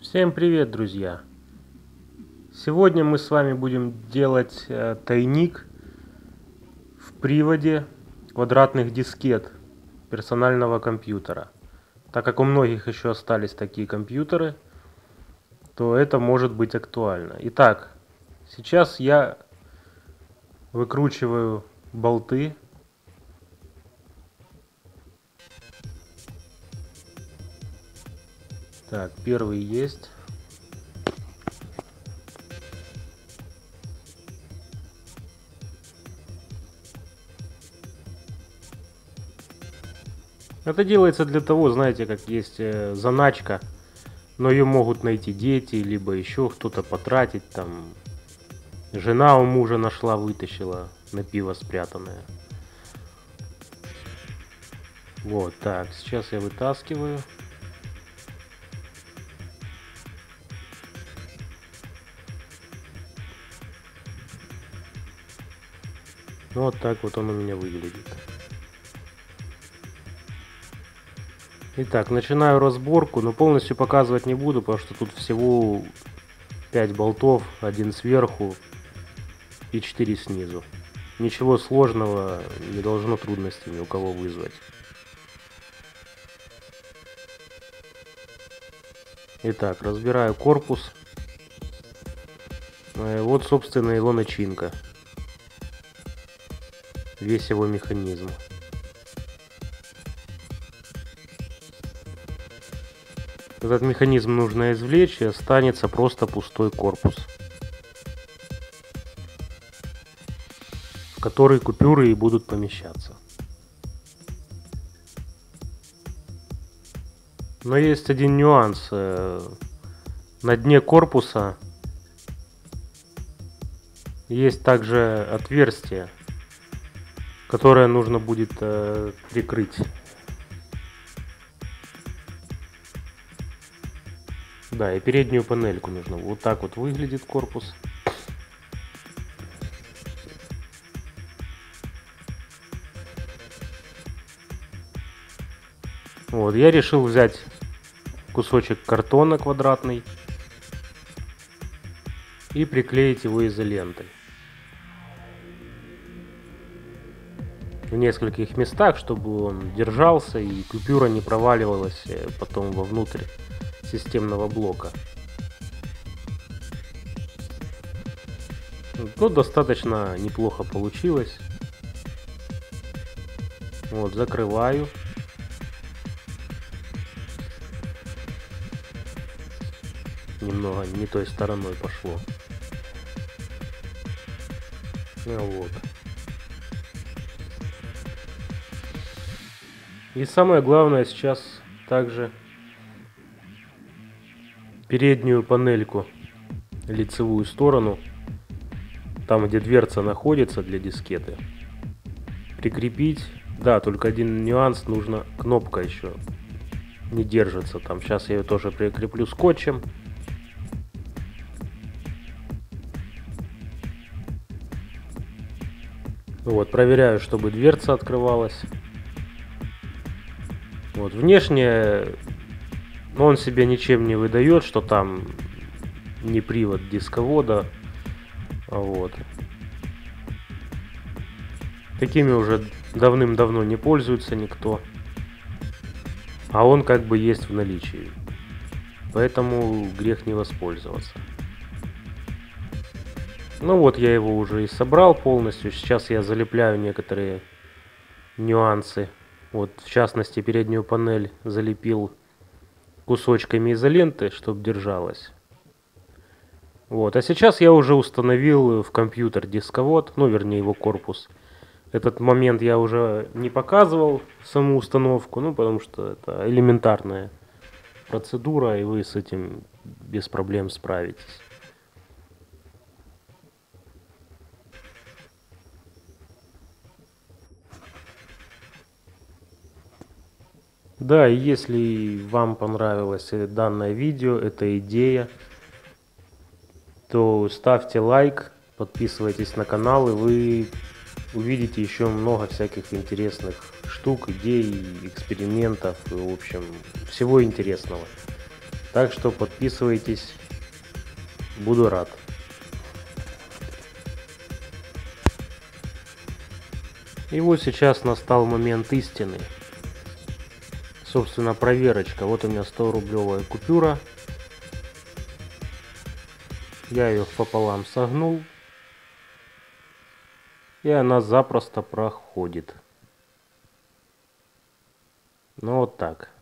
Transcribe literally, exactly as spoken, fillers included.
Всем привет, друзья! Сегодня мы с вами будем делать э, тайник в приводе квадратных дискет персонального компьютера. Так как у многих еще остались такие компьютеры, то это может быть актуально. Итак, сейчас я выкручиваю болты. Так, первый есть. Это делается для того, знаете, как есть э, заначка, но ее могут найти дети, либо еще кто-то потратить, там, жена у мужа нашла, вытащила на пиво спрятанное. Вот, так, сейчас я вытаскиваю. Вот так вот он у меня выглядит. Итак, начинаю разборку, но полностью показывать не буду, потому что тут всего пять болтов, один сверху и четыре снизу. Ничего сложного, не должно трудностей ни у кого вызвать. Итак, разбираю корпус. Вот, собственно, его начинка. Весь его механизм. Этот механизм нужно извлечь, и останется просто пустой корпус, в который купюры и будут помещаться. Но есть один нюанс. На дне корпуса есть также отверстие, которое нужно будет э, прикрыть. Да, и переднюю панельку нужно. Вот так вот выглядит корпус. Вот, я решил взять кусочек картона квадратный и приклеить его изолентой. В нескольких местах, чтобы он держался и купюра не проваливалась потом вовнутрь системного блока. Ну, достаточно неплохо получилось. Вот, закрываю. Немного не той стороной пошло. Ну, вот. И самое главное сейчас также переднюю панельку, лицевую сторону, там где дверца находится для дискеты, прикрепить. Да, только один нюанс, нужно, кнопка еще не держится там. Сейчас я ее тоже прикреплю скотчем. Вот, проверяю, чтобы дверца открывалась. Вот, внешне он себе ничем не выдает, что там не привод дисковода. Вот. Такими уже давным-давно не пользуется никто. А он как бы есть в наличии. Поэтому грех не воспользоваться. Ну вот, я его уже и собрал полностью. Сейчас я залепляю некоторые нюансы. Вот, в частности, переднюю панель залепил кусочками изоленты, чтобы держалась. Вот, а сейчас я уже установил в компьютер дисковод, ну, вернее, его корпус. Этот момент я уже не показывал, саму установку, ну, потому что это элементарная процедура, и вы с этим без проблем справитесь. Да, и если вам понравилось данное видео, эта идея, то ставьте лайк, подписывайтесь на канал, и вы увидите еще много всяких интересных штук, идей, экспериментов, в общем, всего интересного. Так что подписывайтесь, буду рад. И вот сейчас настал момент истины. Собственно, проверочка. Вот у меня сто рублевая купюра. Я ее пополам согнул. И она запросто проходит. Ну вот так.